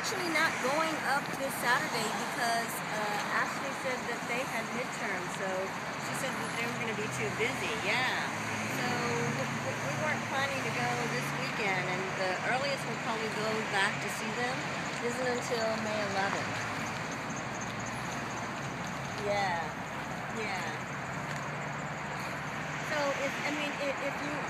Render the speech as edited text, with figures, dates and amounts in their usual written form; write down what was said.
actually not going up this Saturday because Ashley said that they had midterms, so she said that they were going to be too busy. Yeah. So we weren't planning to go this weekend, and the earliest we'll probably go back to see them isn't until May 11th. Yeah. Yeah. So if you